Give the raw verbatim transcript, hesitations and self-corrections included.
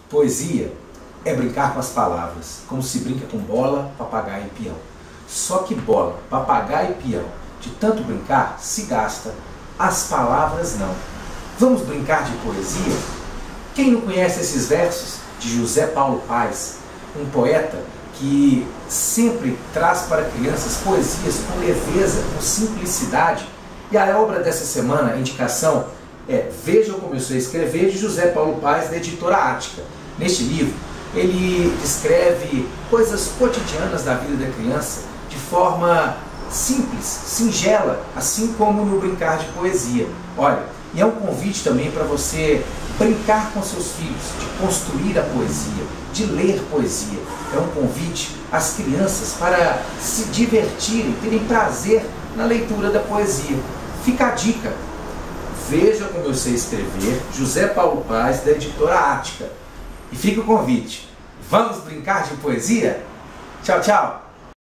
Poesia é brincar com as palavras, como se brinca com bola, papagaio e peão. Só que bola, papagaio e peão, de tanto brincar, se gasta, as palavras não. Vamos brincar de poesia? Quem não conhece esses versos de José Paulo Paes, um poeta que sempre traz para crianças poesias com leveza, com simplicidade? E a obra dessa semana, a indicação, é Veja Como Eu Sei Escrever, de José Paulo Paes, da editora Ática. Neste livro, ele descreve coisas cotidianas da vida da criança de forma simples, singela, assim como no brincar de poesia. Olha, e é um convite também para você brincar com seus filhos, de construir a poesia, de ler poesia. É um convite às crianças para se divertirem, terem prazer na leitura da poesia. Fica a dica. Veja Como Eu Sei Escrever, José Paulo Paes, da editora Ática. E fica o convite. Vamos brincar de poesia? Tchau, tchau!